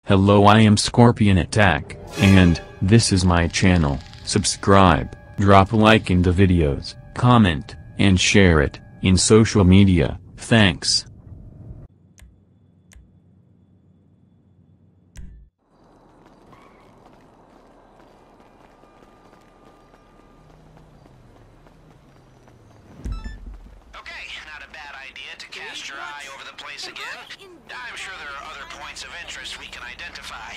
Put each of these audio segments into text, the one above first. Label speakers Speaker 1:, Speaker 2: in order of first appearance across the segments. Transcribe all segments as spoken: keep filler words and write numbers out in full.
Speaker 1: Hello, I am Scorpion Attack, and this is my channel. Subscribe, drop a like in the videos, comment, and share it in social media. Thanks.
Speaker 2: Okay, not a bad idea to cast your eye over the place again. I'm sure there are other points of interest we can identify.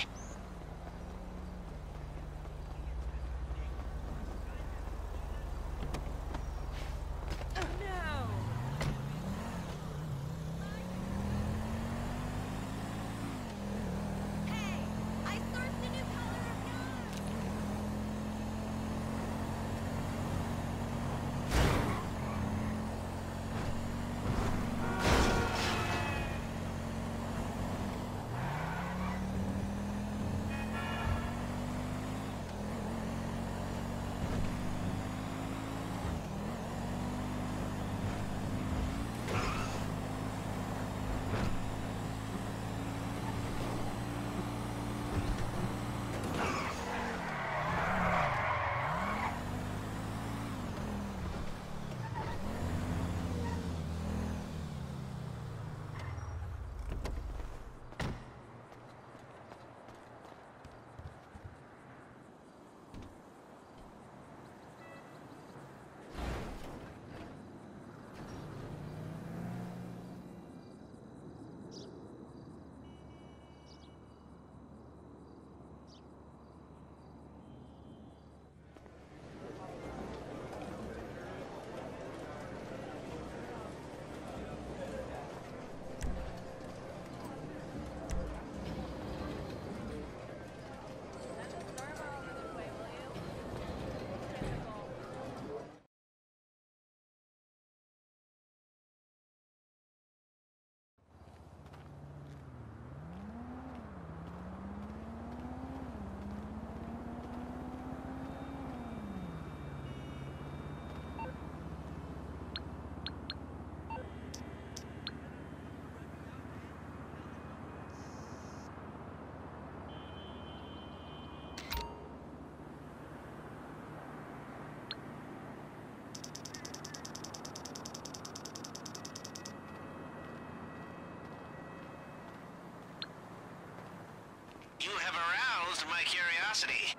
Speaker 2: You have aroused my curiosity.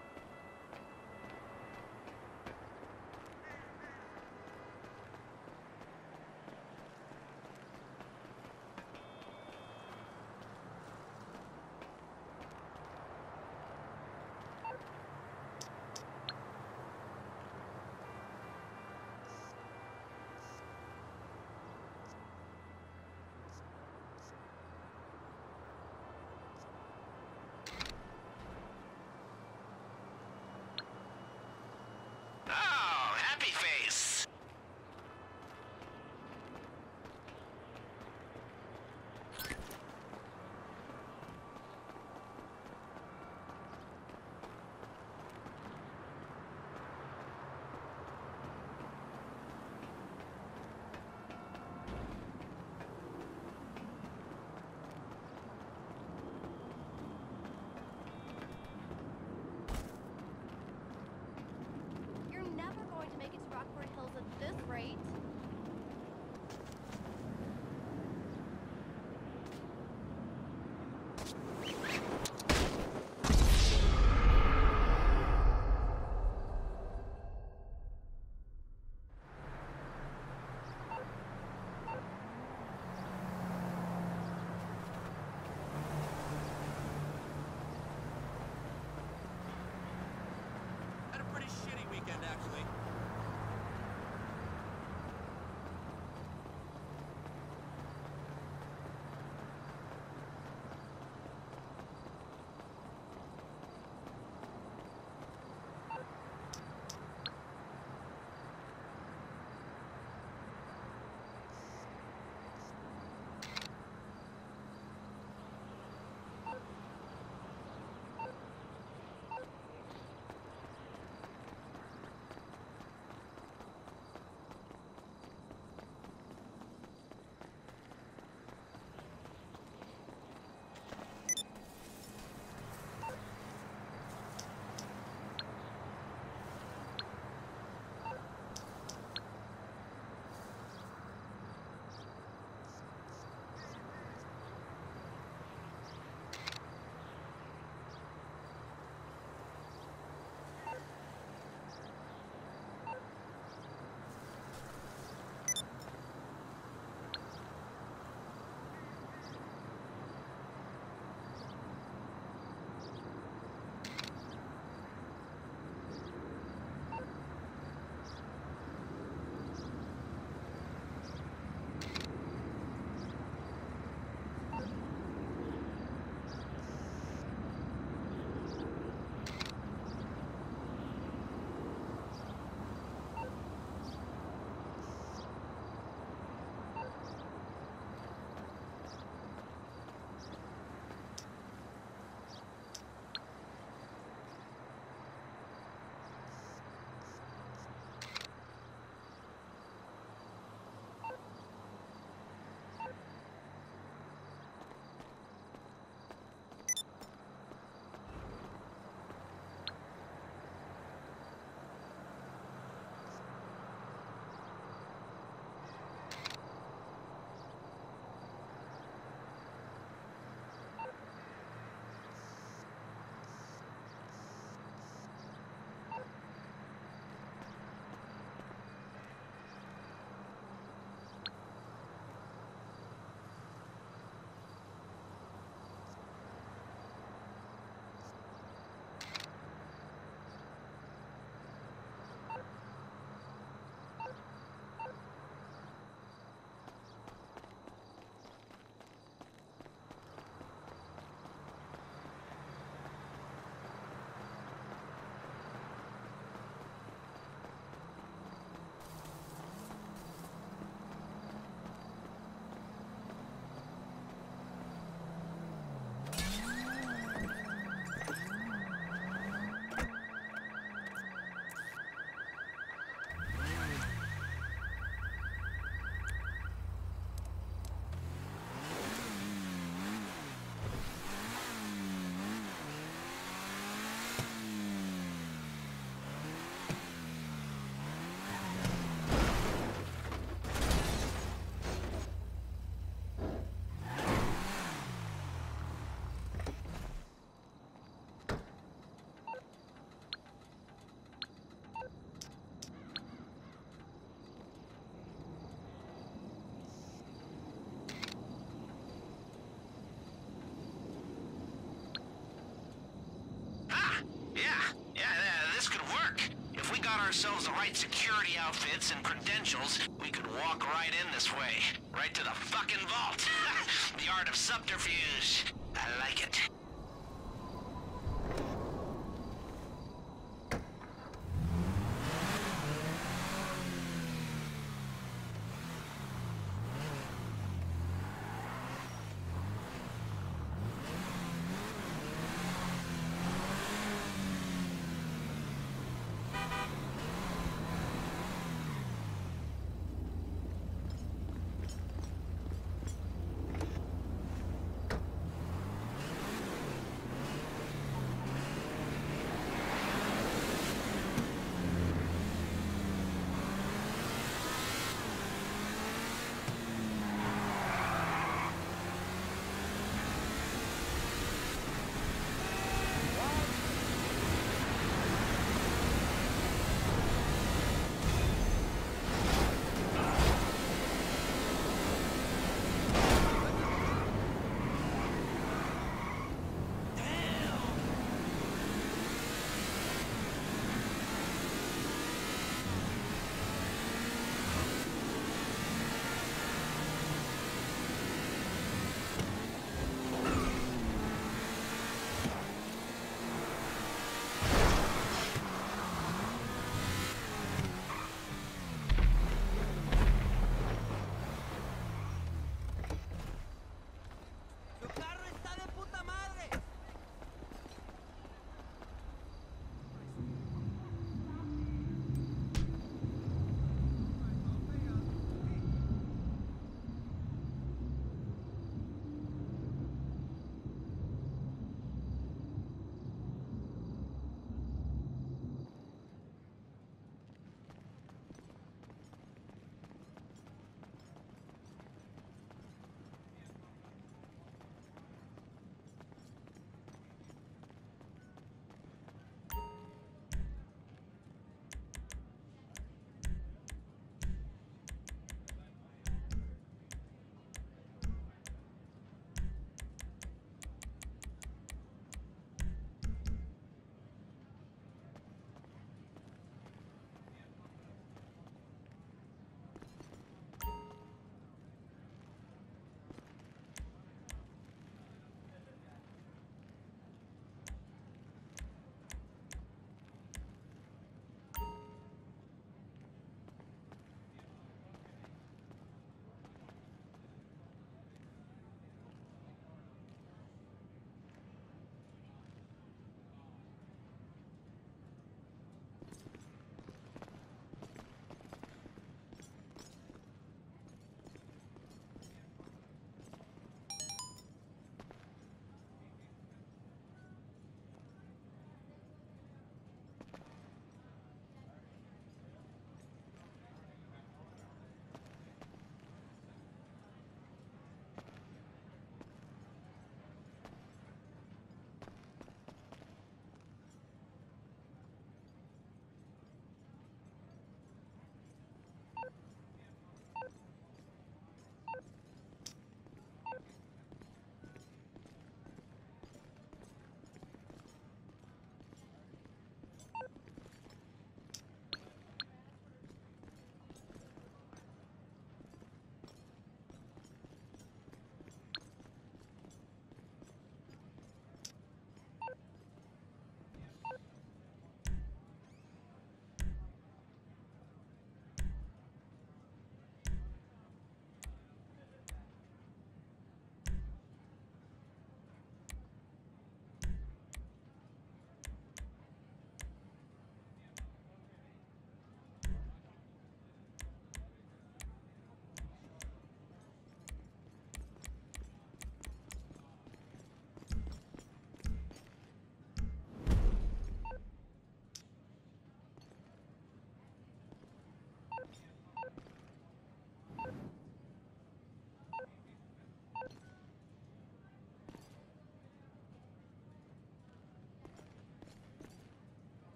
Speaker 2: got ourselves the right security outfits and credentials, we could walk right in this way. Right to the fucking vault. The art of subterfuge. I like it.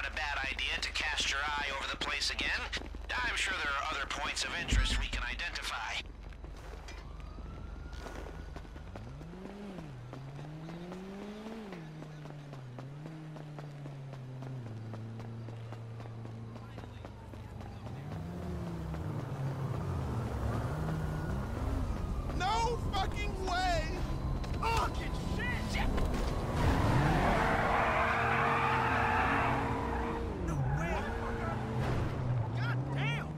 Speaker 2: not a bad idea to cast your eye over the place again. I'm sure there are other points of interest we can identify.
Speaker 3: No fucking way! Fucking shit! No way! God damn!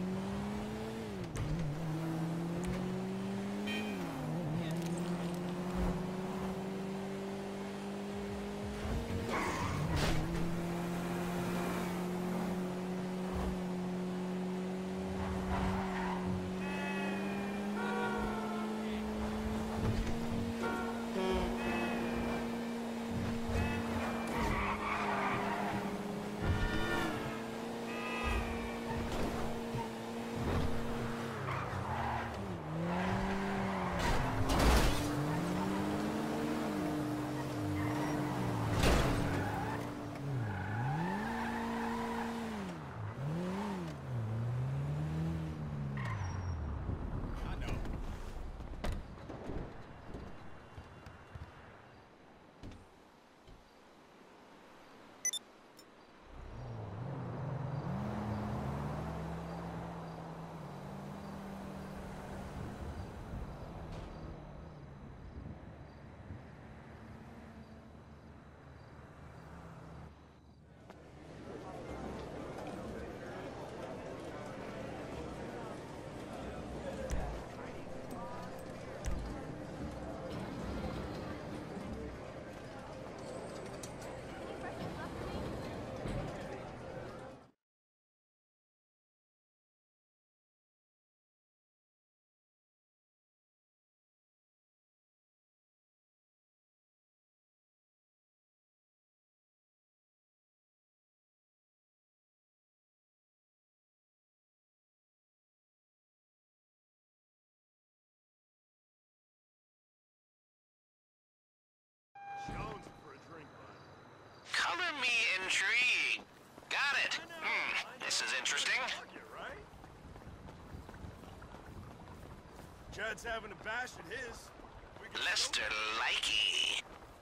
Speaker 3: Jones for a drink, bud.
Speaker 2: Color me intrigued. Got it. Hmm, this is interesting.
Speaker 3: Fuck it, right? Jed's having a bash at his. We can
Speaker 2: Lester Likey.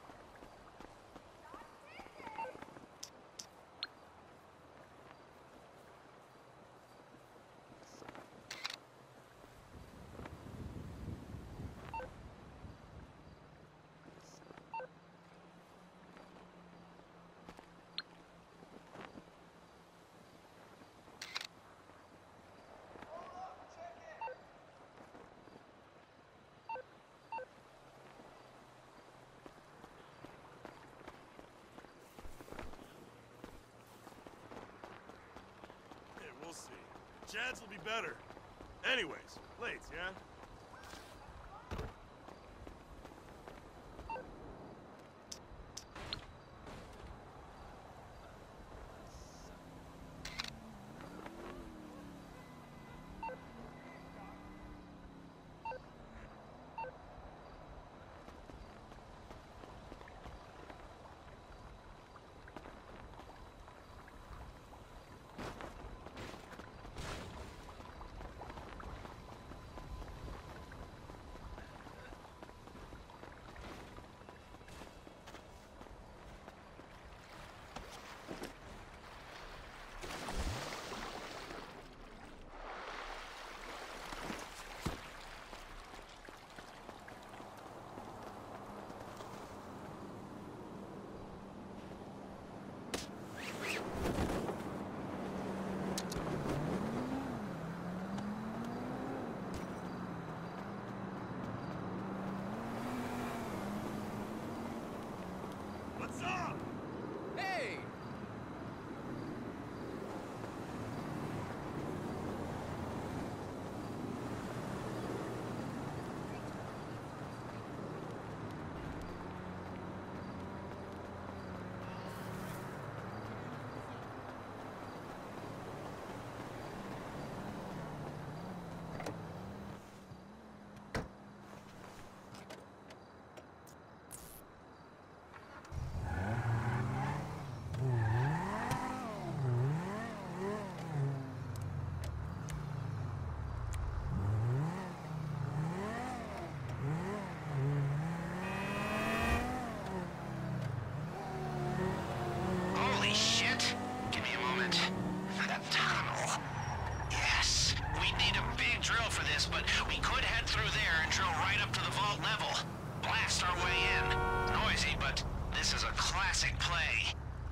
Speaker 3: Hey, we'll see. Jed's will be better. Anyways, Lates, yeah?
Speaker 2: This is a classic play.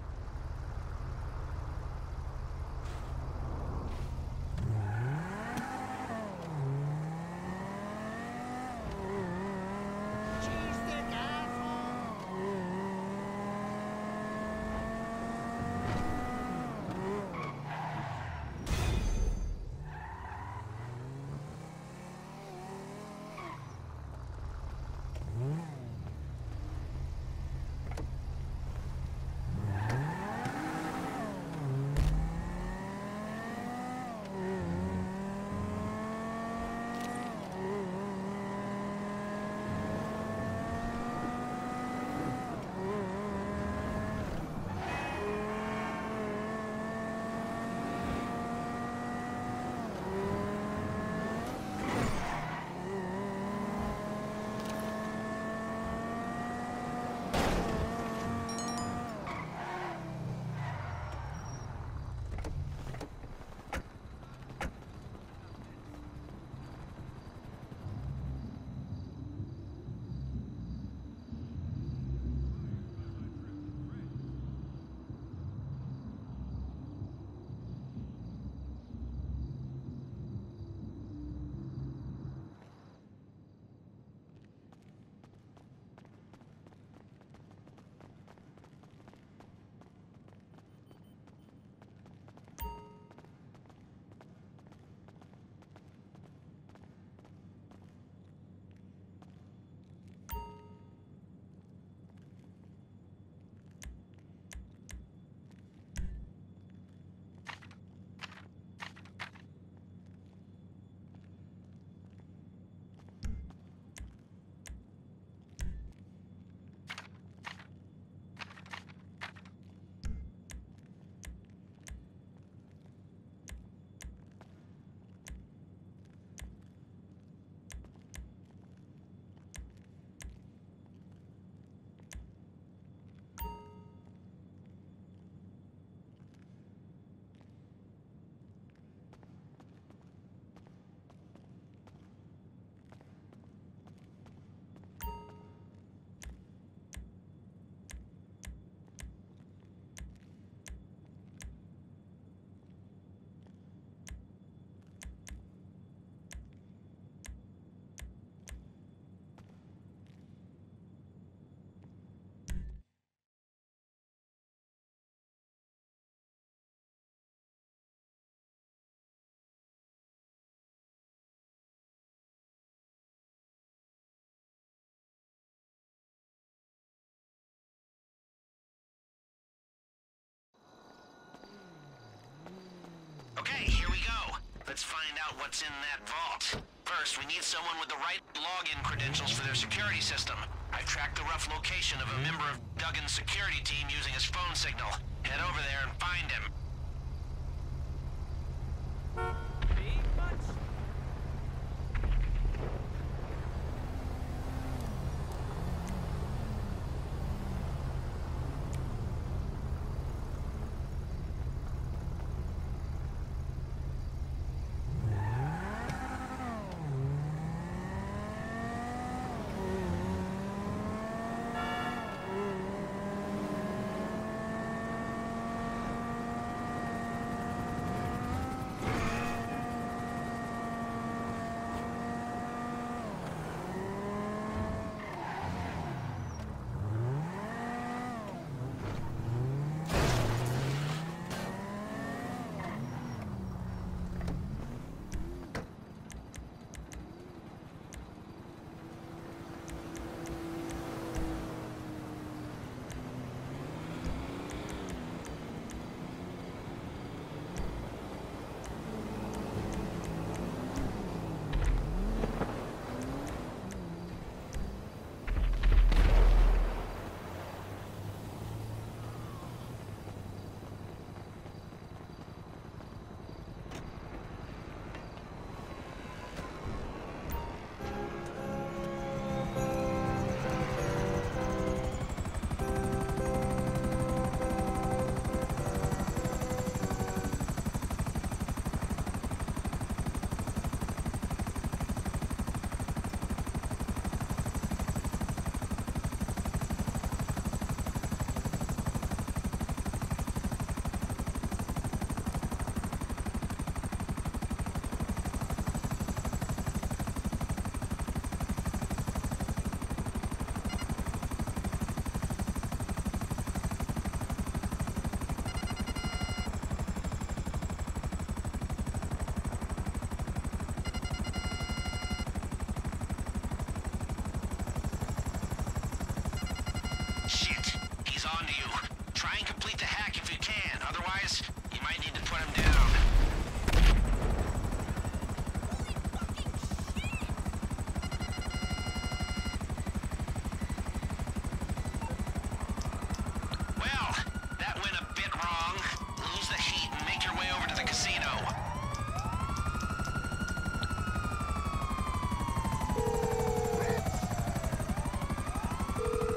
Speaker 2: Okay, here we go. Let's find out what's in that vault. First, we need someone with the right login credentials for their security system. I've tracked the rough location of a member of Duggan's security team using his phone signal. Head over there and find him.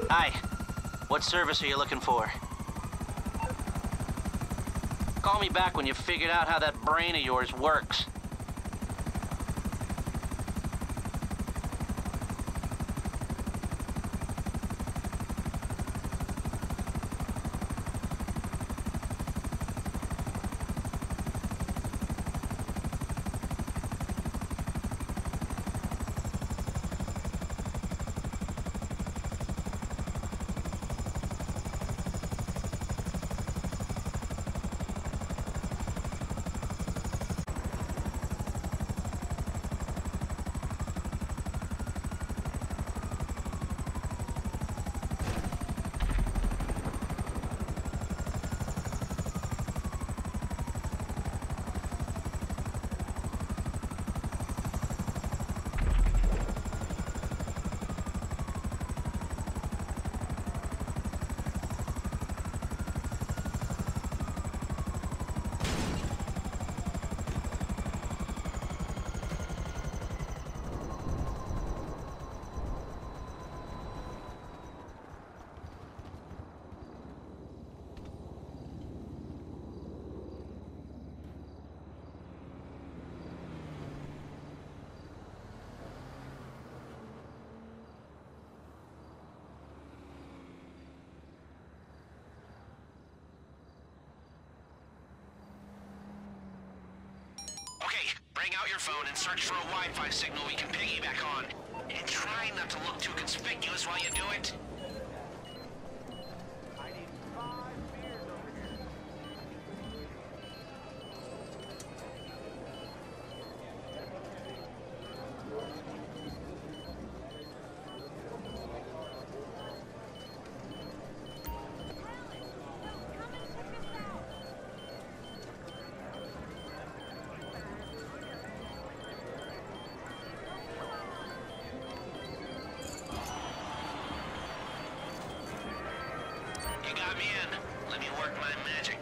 Speaker 2: Hi. What service are you looking for? Call me back when you've figured out how that brain of yours works. Okay, bring out your phone and search for a Wi-Fi signal we can piggyback on. And try not to look too conspicuous while you do it. You got me in. Let me work my magic.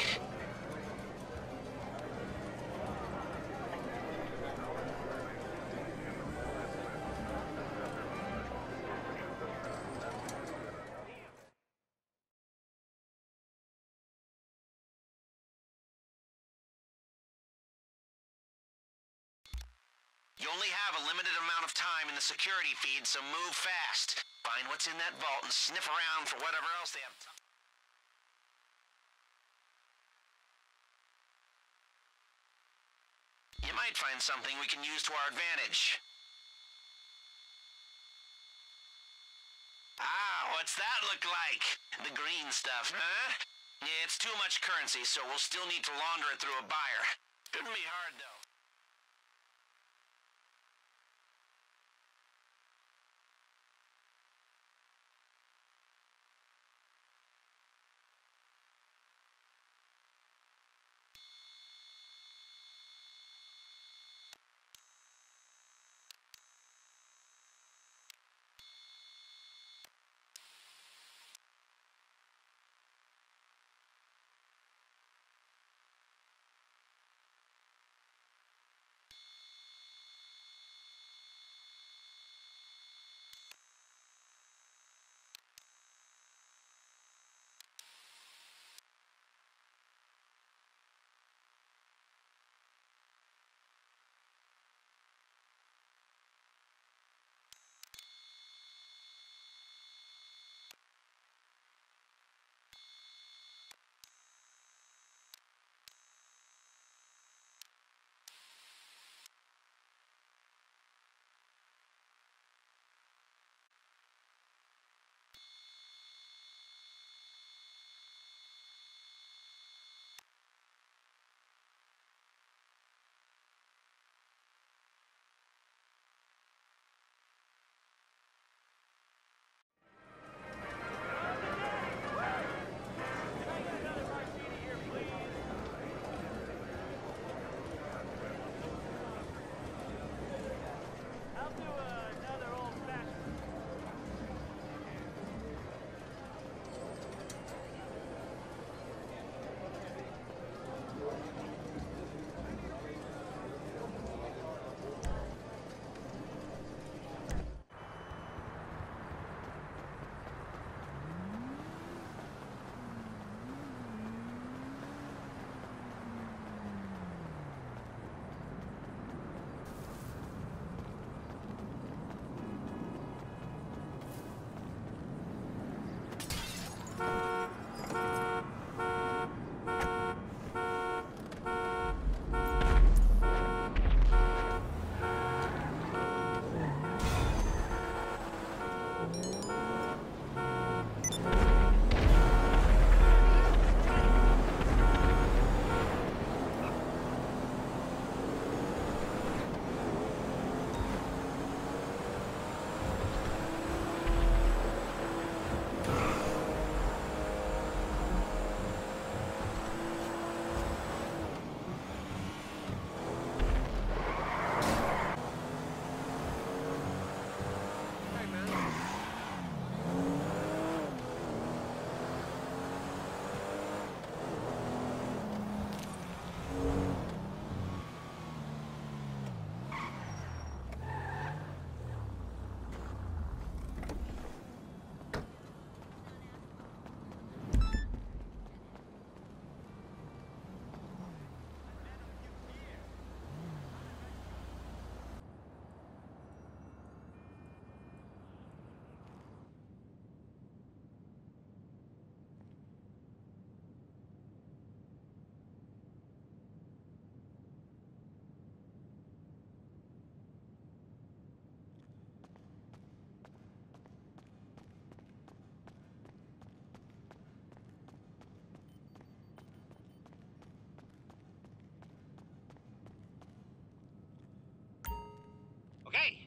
Speaker 2: You only have a limited amount of time in the security feed, so move fast. Find what's in that vault and sniff around for whatever else they have. You might find something we can use to our advantage. Ah, what's that look like? The green stuff, huh? Yeah, it's too much currency, so we'll still need to launder it through a buyer. Shouldn't be hard, though.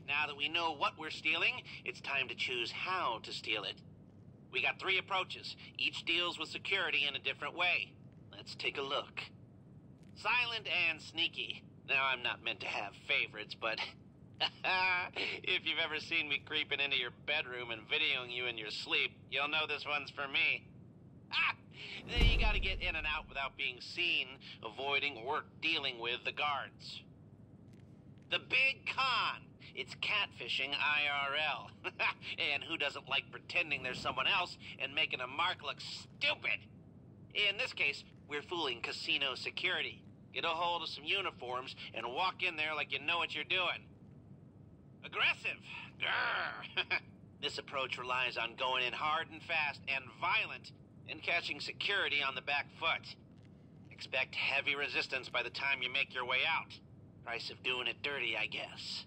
Speaker 2: Now that we know what we're stealing, it's time to choose how to steal it. We got three approaches. Each deals with security in a different way. Let's take a look. Silent and sneaky. Now, I'm not meant to have favorites, but if you've ever seen me creeping into your bedroom and videoing you in your sleep, you'll know this one's for me. Ah! You gotta get in and out without being seen, avoiding or dealing with the guards. The big con. It's catfishing I R L. And who doesn't like pretending there's someone else and making a mark look stupid? In this case, we're fooling casino security. Get a hold of some uniforms and walk in there like you know what you're doing. Aggressive. Grr. This approach relies on going in hard and fast and violent and catching security on the back foot. Expect heavy resistance by the time you make your way out. Price of doing it dirty, I guess.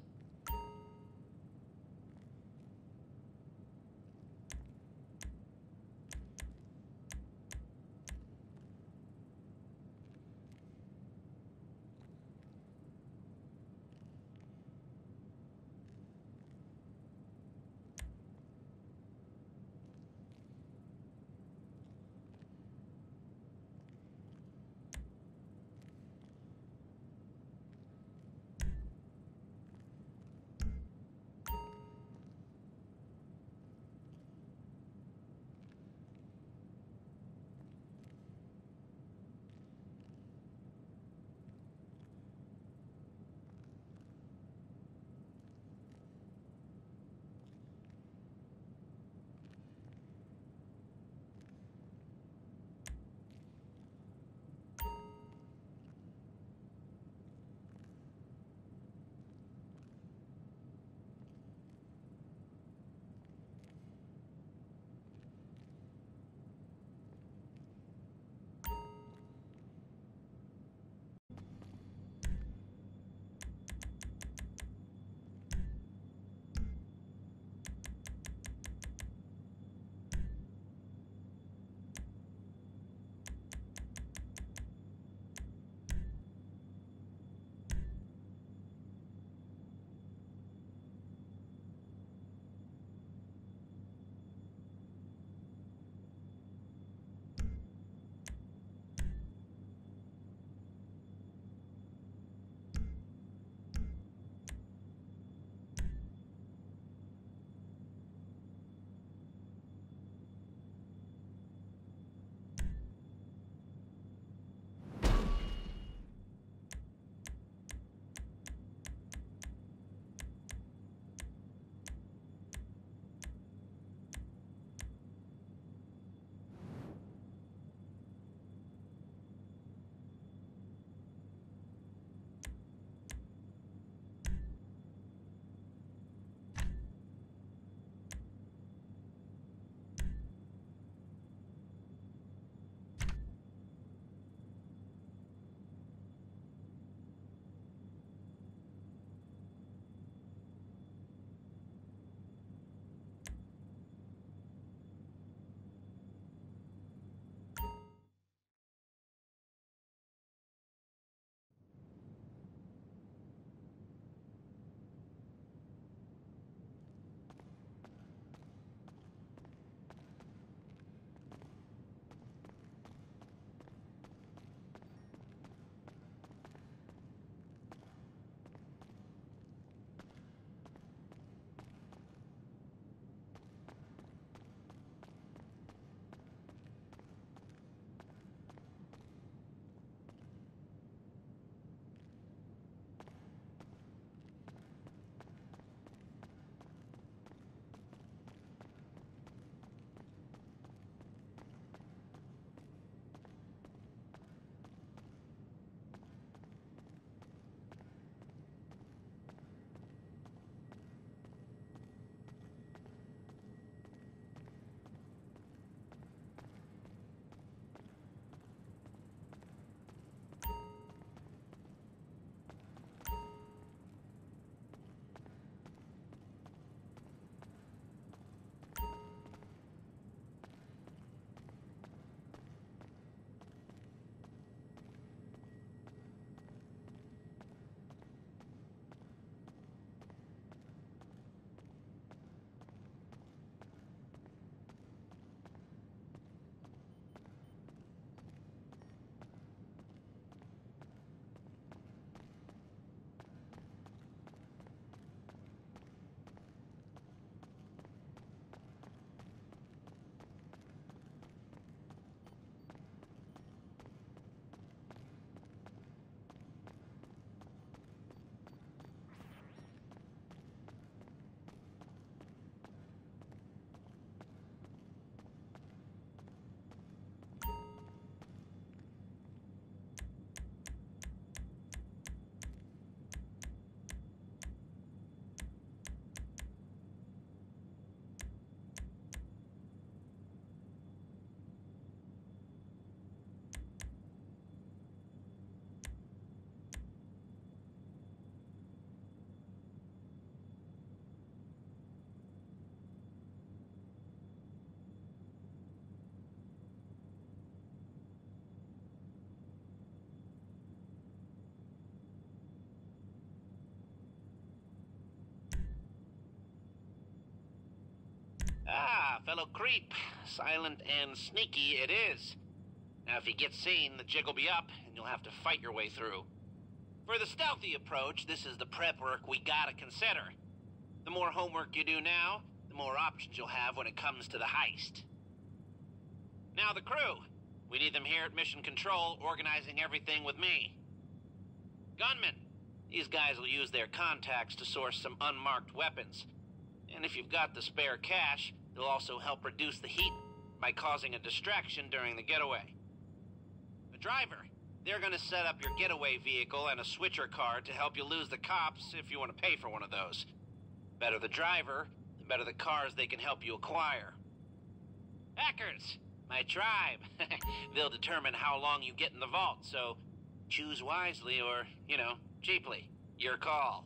Speaker 2: fellow creep. Silent and sneaky it is. Now, if you get seen, the jig will be up, and you'll have to fight your way through. For the stealthy approach, this is the prep work we gotta consider. The more homework you do now, the more options you'll have when it comes to the heist. Now the crew. We need them here at Mission Control, organizing everything with me. Gunmen. These guys will use their contacts to source some unmarked weapons. And if you've got the spare cash, they'll also help reduce the heat by causing a distraction during the getaway. The driver. They're gonna set up your getaway vehicle and a switcher card to help you lose the cops if you want to pay for one of those. Better the driver, the better the cars they can help you acquire. Hackers, my tribe. They'll determine how long you get in the vault, so choose wisely or, you know, cheaply. Your call.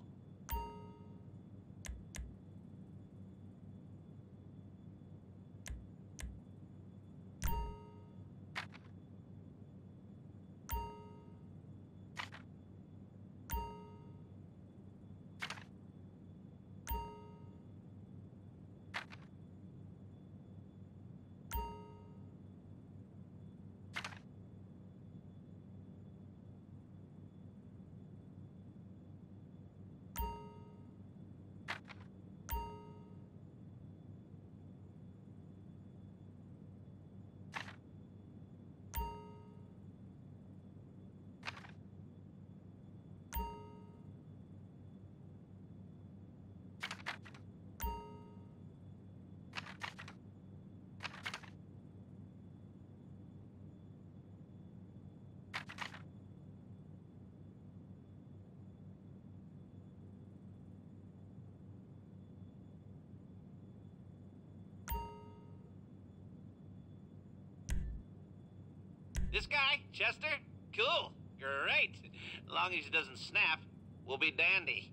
Speaker 2: This guy, Chester? Cool. Great. As long as he doesn't snap, we'll be dandy.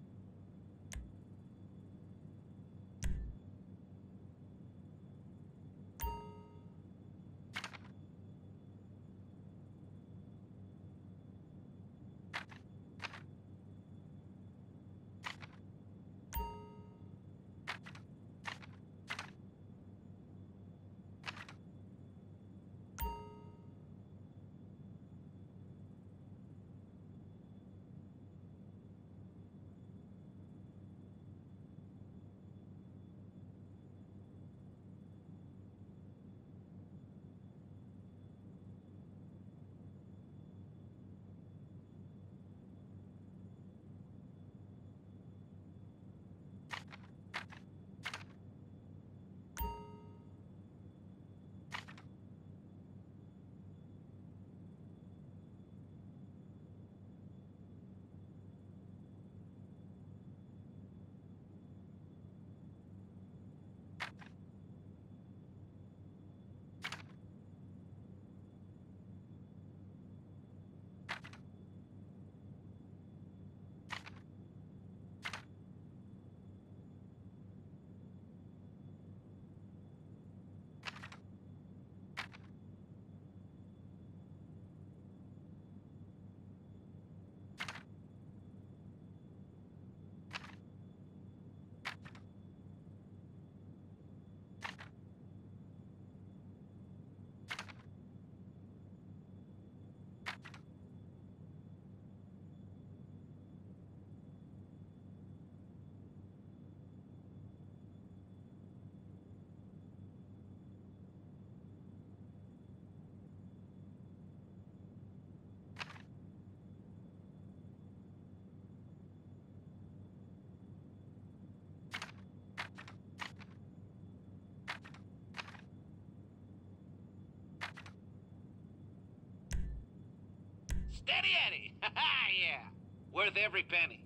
Speaker 2: Steady Eddie! Ha ha, yeah! Worth every penny.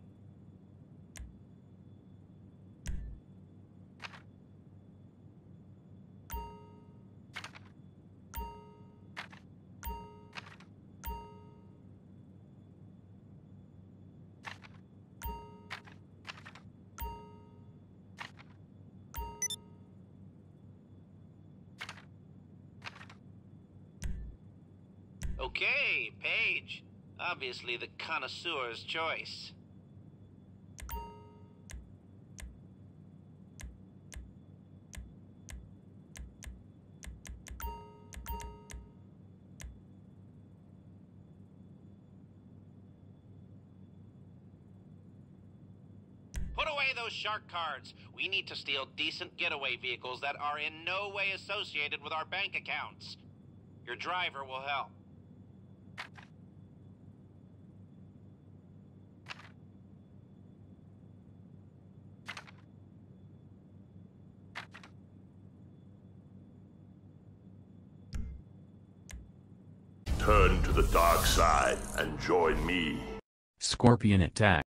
Speaker 2: Okay, Paige. Obviously the connoisseur's choice. away those shark cards. We need to steal decent getaway vehicles that are in no way associated with our bank accounts. Your driver will help.
Speaker 4: Turn to the dark side and join me.
Speaker 1: Scorpion attack.